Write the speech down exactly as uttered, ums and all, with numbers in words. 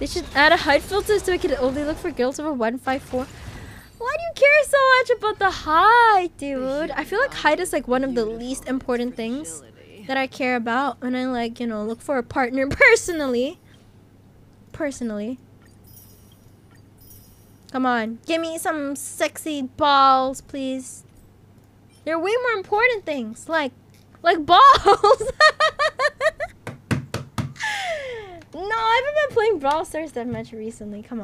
They should add a height filter so we can only look for girls over one five four. Why do you care so much about the height, dude? I feel like height is like one of the least important things that I care about when I like, you know, look for a partner personally. Personally. Come on, give me some sexy balls, please. There are way more important things, like, like balls. No, I haven't been playing Brawl Stars that much recently. Come on.